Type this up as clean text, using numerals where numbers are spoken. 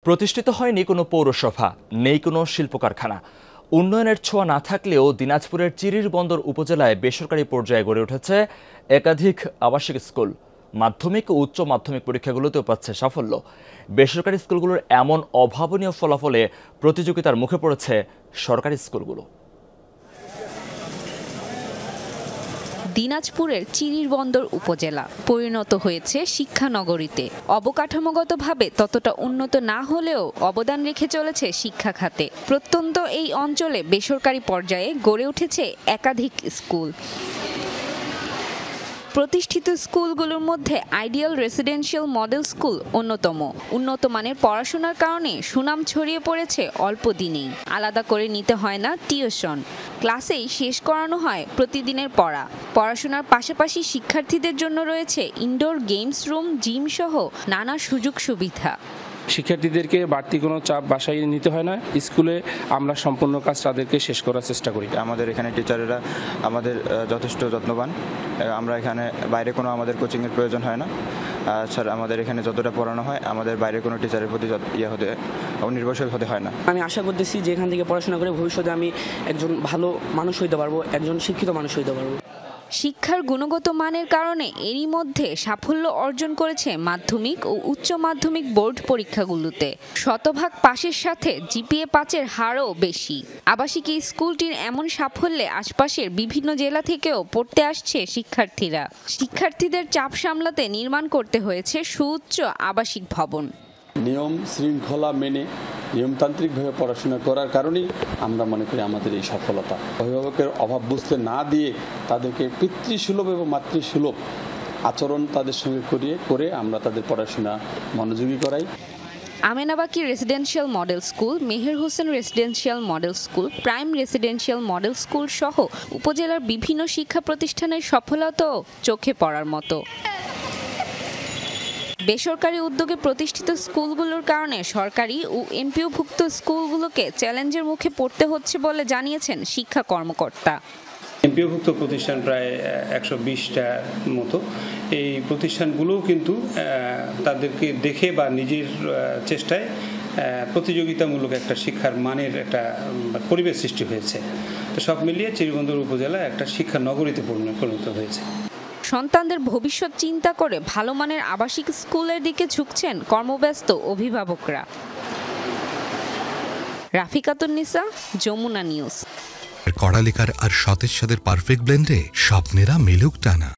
প্রতিষ্ঠিত হয়নি কোনো পৌরসভা, নেই কোনো শিল্প কারখানা। উন্নয়নের ছোঁয়া না থাকলেও দিনাজপুরের চিরির বন্দর উপজেলায় বেসরকারি পর্যায়ে গড়ে উঠেছে একাধিক আবাসিক স্কুল। মাধ্যমিক ও উচ্চ মাধ্যমিক পরীক্ষাগুলোতেও পাচ্ছে সাফল্য। বেসরকারি স্কুলগুলোর এমন অভাবনীয় ফলাফলে প্রতিযোগিতার মুখে পড়েছে সরকারি স্কুলগুলো। দিনাজপুরের চিরির বন্দর উপজেলা পরিণত হয়েছে শিক্ষানগরীতে। অবকাঠামোগতভাবে ততটা উন্নত না হলেও অবদান রেখে চলেছে শিক্ষা খাতে। প্রত্যন্ত এই অঞ্চলে বেসরকারি পর্যায়ে গড়ে উঠেছে একাধিক স্কুল। প্রতিষ্ঠিত স্কুলগুলোর মধ্যে আইডিয়াল রেসিডেন্সিয়াল মডেল স্কুল অন্যতম। উন্নত মানের পড়াশোনার কারণে সুনাম ছড়িয়ে পড়েছে অল্প দিনেই। আলাদা করে নিতে হয় না টিউশন, ক্লাসেই শেষ করানো হয় প্রতিদিনের পড়া। পড়াশোনার পাশাপাশি শিক্ষার্থীদের জন্য রয়েছে ইনডোর গেমস রুম, জিম সহ নানা সুযোগ সুবিধা। শিক্ষার্থীদেরকে বাড়তি কোনো চাপ বাসায় নিতে হয় না। স্কুলে আমরা সম্পূর্ণ কাজ তাদেরকে শেষ করার চেষ্টা করি। আমাদের এখানে টিচারেরা আমাদের যথেষ্ট যত্নবান। আমরা এখানে বাইরে কোনো আমাদের কোচিংয়ের প্রয়োজন হয় না। স্যার আমাদের এখানে যতটা পড়ানো হয় আমাদের বাইরে কোনো টিচারের প্রতি নির্ভরশীল হতে হয় না। আমি আশা করতেছি যে এখান থেকে পড়াশোনা করে ভবিষ্যতে আমি একজন ভালো মানুষ হইতে পারবো, একজন শিক্ষিত মানুষ হইতে পারবো। শিক্ষার গুণগত মানের কারণে এরই মধ্যে সাফল্য অর্জন করেছে মাধ্যমিক ও উচ্চ মাধ্যমিক বোর্ড পরীক্ষাগুলোতে। শতভাগ পাশের সাথে জিপিএ 5-এর হারও বেশি। আবাসিক এই স্কুলটির এমন সাফল্যে আশপাশের বিভিন্ন জেলা থেকেও পড়তে আসছে শিক্ষার্থীরা। শিক্ষার্থীদের চাপ সামলাতে নির্মাণ করতে হয়েছে সুউচ্চ আবাসিক ভবন। নিয়ম শৃঙ্খলা মেনে নিয়মতান্ত্রিকভাবে পড়াশোনা করার কারণেই আমরা মনে করি আমাদের এই সফলতা। অভিভাবকের অভাব বুঝতে না দিয়ে তাদেরকে পিতৃসুলভ এবং মাতৃসুলভ আচরণ তাদের সঙ্গে করে আমরা তাদের পড়াশোনা মনোযোগী করাই। Amenabaki residential model school, Meher Hossain residential model school, prime residential model school সহ উপজেলার বিভিন্ন শিক্ষা প্রতিষ্ঠানের সফলতাও চোখে পড়ার মতো। বেসরকারি উদ্যোগে প্রতিষ্ঠিত স্কুলগুলোর কারণে সরকারি ও এমপিওভুক্ত স্কুলগুলোকে চ্যালেঞ্জের মুখে পড়তে হচ্ছে বলে জানিয়েছেন শিক্ষা কর্মকর্তা। এমপিওভুক্ত প্রতিষ্ঠান প্রায় 120টার মতো। এই প্রতিষ্ঠানগুলোও কিন্তু তাদেরকে দেখে বা নিজের চেষ্টায় প্রতিযোগিতামূলক একটা শিক্ষার মানের একটা পরিবেশ সৃষ্টি হয়েছে। তো সব মিলিয়ে চিরিবন্দর উপজেলা একটা শিক্ষা নগরীতে পরিণত হয়েছে। সন্তানদের ভবিষ্যৎ চিন্তা করে ভালো মানের আবাসিক স্কুলের দিকে ঝুঁকছেন কর্মব্যস্ত অভিভাবকরা। রাফিকাতুন নিসা, যমুনা নিউজ। কড়ালিকার আর সতেজ সাদের পারফেক্ট ব্লেন্ডে স্বপ্নেরা মিলুক টানা।